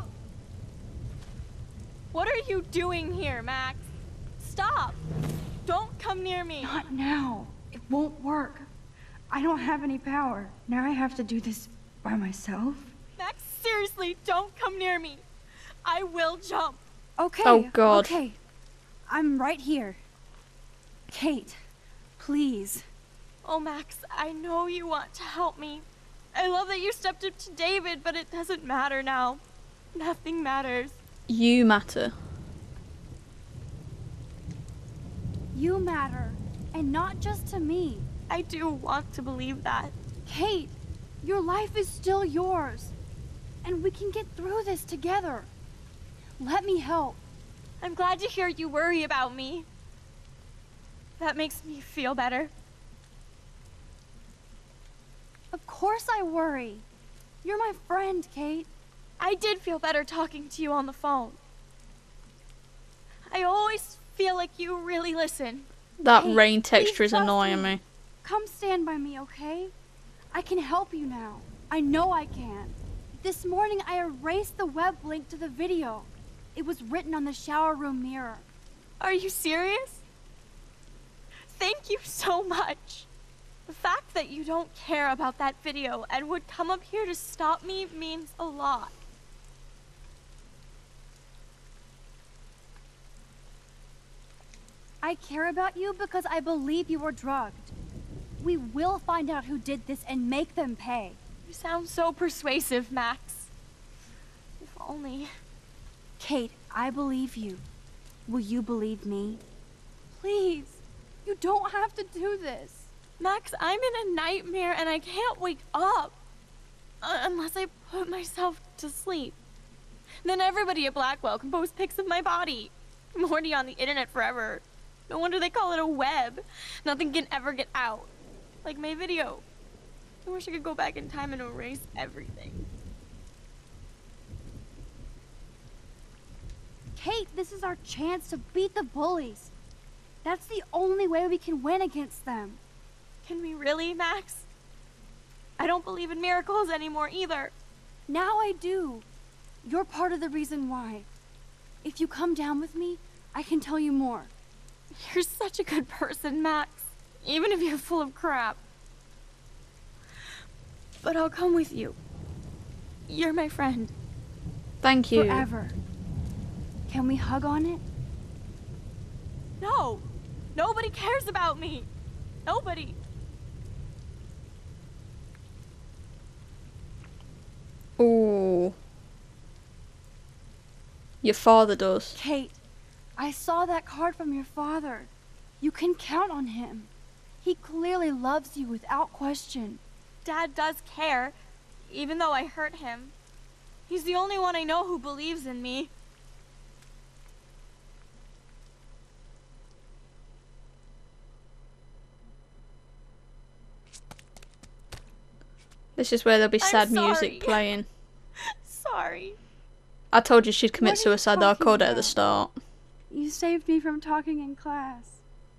What are you doing here, Max? Stop! Don't come near me! Not now. It won't work. I don't have any power. Now I have to do this by myself. Max, seriously, don't come near me. I will jump. Okay. Oh, God. Okay. I'm right here. Kate, please. Oh, Max, I know you want to help me. I love that you stepped up to David, but it doesn't matter now. Nothing matters. You matter. You matter. And not just to me. I do want to believe that. Kate, your life is still yours. And we can get through this together. Let me help. I'm glad to hear you worry about me. That makes me feel better. Of course I worry. You're my friend, Kate. I did feel better talking to you on the phone. I always feel like you really listen. That Kate, rain texture please is trust annoying me. Come stand by me, okay? I can help you now. I know I can. This morning I erased the web link to the video. It was written on the shower room mirror. Are you serious? Thank you so much. The fact that you don't care about that video and would come up here to stop me means a lot. I care about you because I believe you were drugged. We will find out who did this and make them pay. You sound so persuasive, Max. If only... Kate, I believe you. Will you believe me? Please, you don't have to do this. Max, I'm in a nightmare and I can't wake up. Uh, unless I put myself to sleep. Then everybody at Blackwell can post pics of my body. I'm already on the internet forever. No wonder they call it a web. Nothing can ever get out. Like my video. I wish I could go back in time and erase everything. Kate, this is our chance to beat the bullies. That's the only way we can win against them. Can we really, Max? I don't believe in miracles anymore either. Now I do. You're part of the reason why. If you come down with me, I can tell you more. You're such a good person, Max. Even if you're full of crap. But I'll come with you. You're my friend. Thank you. Forever. Can we hug on it? No! Nobody cares about me! Nobody! Ooh. Your father does. Kate, I saw that card from your father. You can count on him. He clearly loves you without question. Dad does care, even though I hurt him. He's the only one I know who believes in me. This is where there'll be sad I'm music sorry. playing. Sorry. I told you she'd commit What are you suicide, though I talking called it at the about? start. You saved me from talking in class.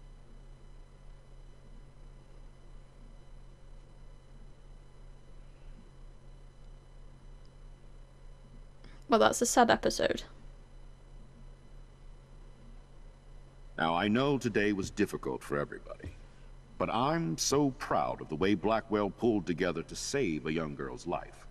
Well, that's a sad episode. Now, I know today was difficult for everybody, but I'm so proud of the way Blackwell pulled together to save a young girl's life.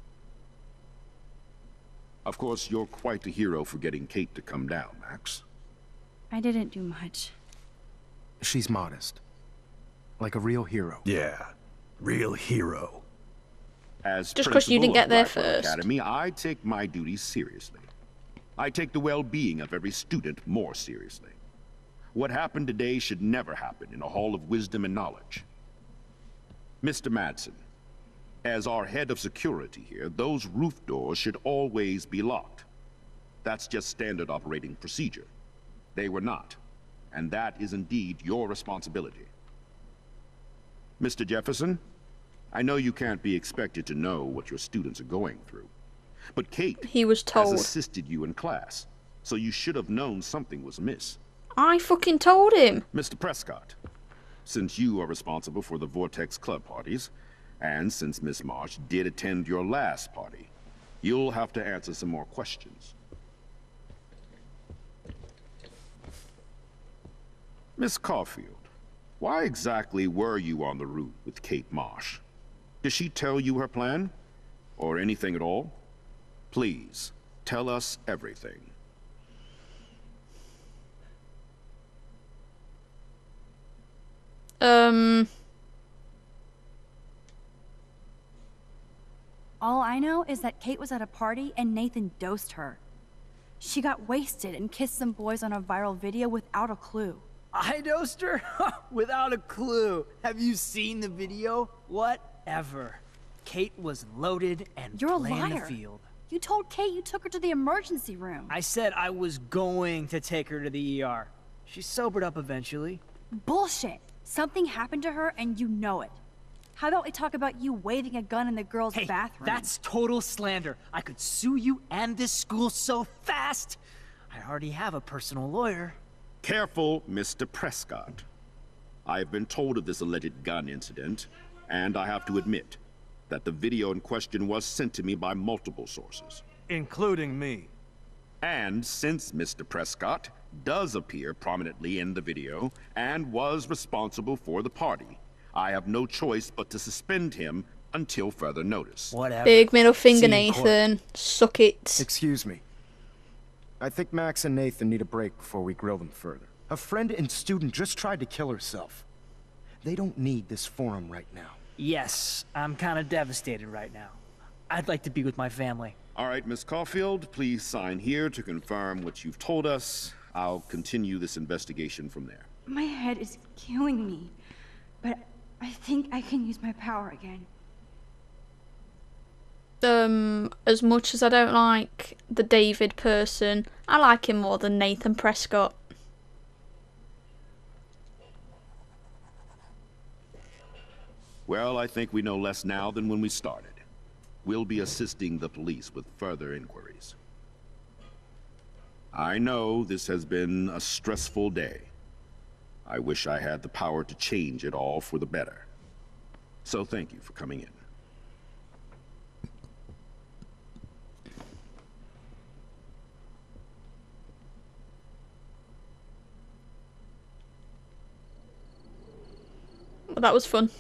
Of course, you're quite the hero for getting Kate to come down, Max. I didn't do much. She's modest. Like a real hero. Yeah, real hero. As Just 'cause you didn't principal get of there Blackwell first. Academy, I take my duties seriously. I take the well-being of every student more seriously. What happened today should never happen in a hall of wisdom and knowledge. Mister Madsen, as our head of security here, those roof doors should always be locked. That's just standard operating procedure. They were not, and that is indeed your responsibility. Mister Jefferson, I know you can't be expected to know what your students are going through, but Kate He was told. has assisted you in class, so you should have known something was amiss. I fucking told him. Mister Prescott, since you are responsible for the Vortex Club parties, and since Miss Marsh did attend your last party, you'll have to answer some more questions. Miss Caulfield, why exactly were you on the route with Kate Marsh? Did she tell you her plan? Or anything at all? Please, tell us everything. Um... All I know is that Kate was at a party and Nathan dosed her. She got wasted and kissed some boys on a viral video without a clue. I dosed her? Without a clue. Have you seen the video? Whatever. Kate was loaded and You're a playing the liar. field. You told Kate you took her to the emergency room. I said I was going to take her to the E R. She sobered up eventually. Bullshit. Something happened to her and you know it. How about we talk about you waving a gun in the girls' Hey, bathroom? that's total slander. I could sue you and this school so fast. I already have a personal lawyer. Careful, Mister Prescott. I have been told of this alleged gun incident, and I have to admit that the video in question was sent to me by multiple sources. Including me. And since Mister Prescott does appear prominently in the video and was responsible for the party, I have no choice but to suspend him until further notice. Whatever. Big middle finger, See you in court. Nathan. Suck it. Excuse me. I think Max and Nathan need a break before we grill them further. A friend and student just tried to kill herself. They don't need this forum right now. Yes, I'm kind of devastated right now. I'd like to be with my family. All right, Miss Caulfield, please sign here to confirm what you've told us. I'll continue this investigation from there. My head is killing me, but I think I can use my power again. Um, as much as I don't like the David person, I like him more than Nathan Prescott. Well, I think we know less now than when we started. We'll be assisting the police with further inquiries. I know this has been a stressful day. I wish I had the power to change it all for the better. So thank you for coming in. Well, that was fun.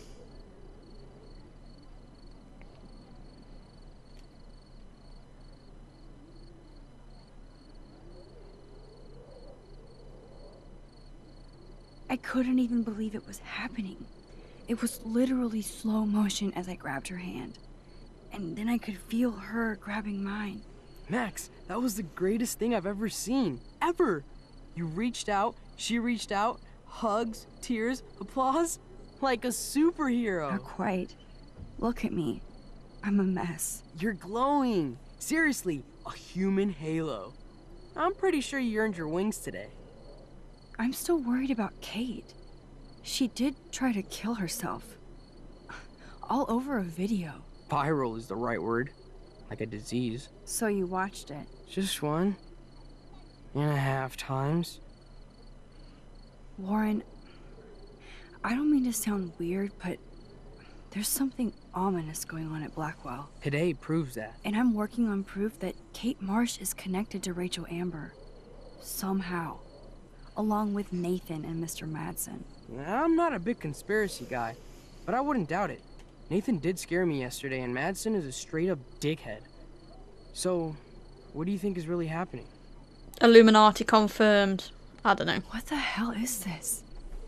I couldn't even believe it was happening. It was literally slow motion as I grabbed her hand. And then I could feel her grabbing mine. Max, that was the greatest thing I've ever seen. Ever! You reached out, she reached out, hugs, tears, applause. Like a superhero. Not quite. Look at me. I'm a mess. You're glowing. Seriously, a human halo. I'm pretty sure you earned your wings today. I'm still worried about Kate. She did try to kill herself. All over a video. Viral is the right word. Like a disease. So you watched it? Just one and a half times. Warren, I don't mean to sound weird, but there's something ominous going on at Blackwell. Today proves that. And I'm working on proof that Kate Marsh is connected to Rachel Amber. Somehow. Along with Nathan and Mister Madsen. I'm not a big conspiracy guy, but I wouldn't doubt it. Nathan did scare me yesterday, and Madsen is a straight-up dickhead. So, what do you think is really happening? Illuminati confirmed. I don't know. What the hell is this?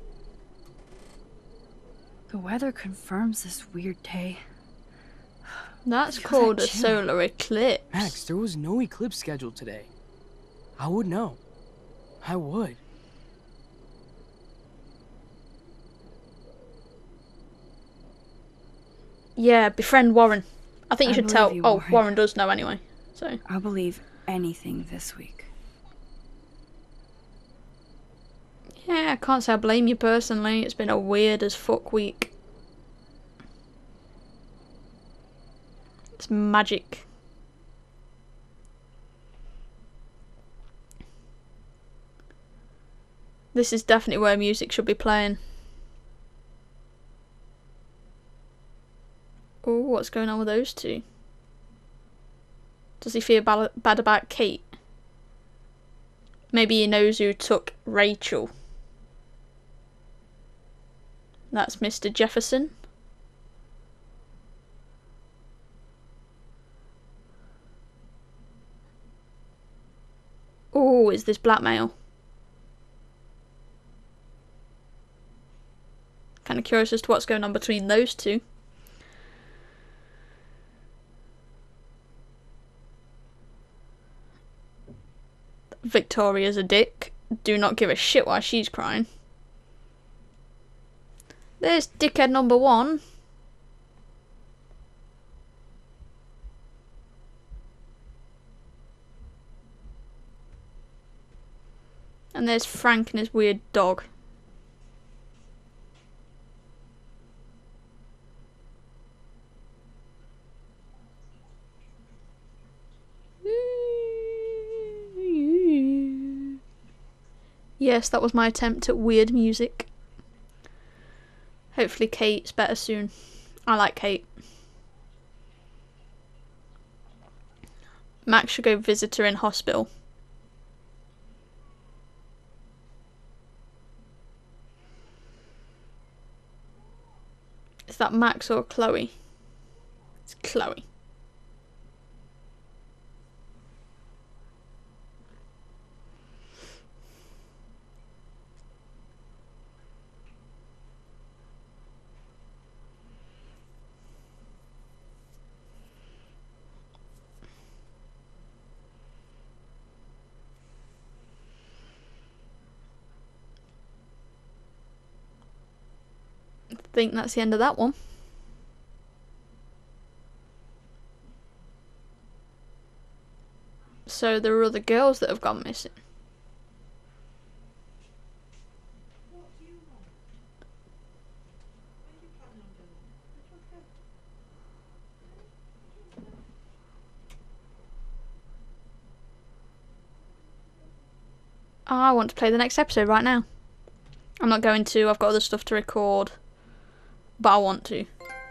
The weather confirms this weird day. That's called a solar eclipse. Max, there was no eclipse scheduled today. I would know. I would. Yeah, befriend Warren. I think you I should tell. believe you, Oh, Warren. Warren does know anyway. So I'll believe anything this week. yeah, I can't say I blame you personally. It's been a weird as fuck week. It's magic. This is definitely where music should be playing. Oh, what's going on with those two? Does he feel ba bad about Kate? Maybe he knows who took Rachel. That's Mister Jefferson. Oh, is this blackmail? Kind of curious as to what's going on between those two. Victoria's a dick. Do not give a shit why she's crying. There's dickhead number one. And there's Frank and his weird dog. Yes, that was my attempt at weird music. Hopefully Kate's better soon. I like Kate. Max should go visit her in hospital. Is that Max or Chloe? It's Chloe. think that's the end of that one. So there are other girls that have gone missing. I want to play the next episode right now. I'm not going to, I've got other stuff to record, but I want to.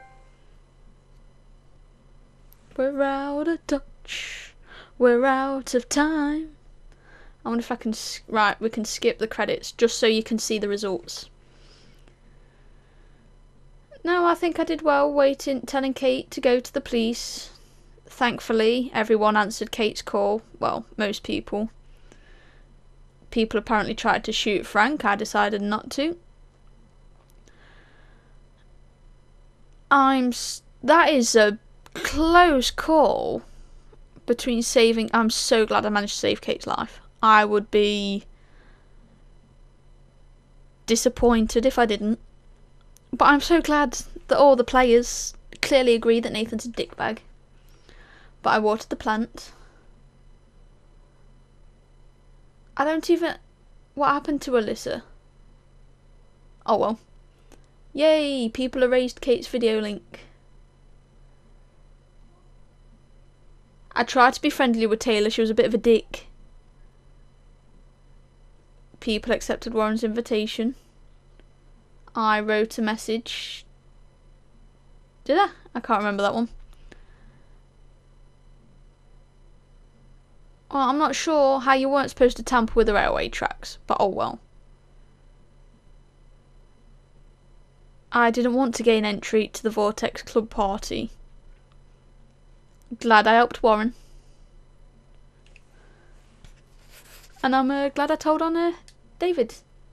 We're out of touch, we're out of time. I wonder if I can, right, we can skip the credits just so you can see the results. No, I think I did well waiting, telling Kate to go to the police. Thankfully, everyone answered Kate's call, well, most people. People apparently tried to shoot Frank. I decided not to. I'm. S that is a close call between saving. I'm so glad I managed to save Kate's life. I would be disappointed if I didn't. But I'm so glad that all the players clearly agree that Nathan's a dickbag. But I watered the plant. I don't even... What happened to Alyssa? Oh well. Yay! People erased Kate's video link. I tried to be friendly with Taylor. She was a bit of a dick. People accepted Warren's invitation. I wrote a message. Did I? I can't remember that one. Well, I'm not sure how you weren't supposed to tamper with the railway tracks, but oh well. I didn't want to gain entry to the Vortex Club party. Glad I helped Warren. And I'm uh, glad I told on uh, David.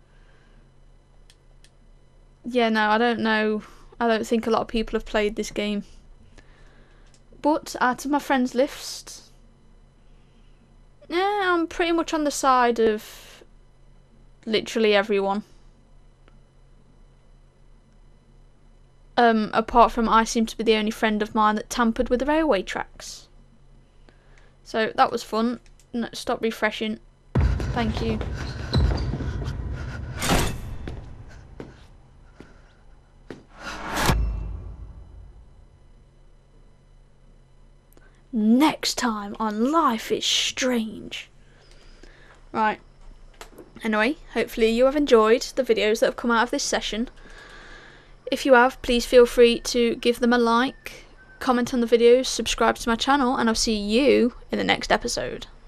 Yeah, no, I don't know. I don't think a lot of people have played this game. But out of my friends list... Yeah, I'm pretty much on the side of literally everyone. Um, apart from I seem to be the only friend of mine that tampered with the railway tracks. So that was fun. No, stop refreshing. Thank you. Next time on Life is Strange. Right. Anyway, hopefully you have enjoyed the videos that have come out of this session. If you have, please feel free to give them a like, comment on the videos, subscribe to my channel, and I'll see you in the next episode.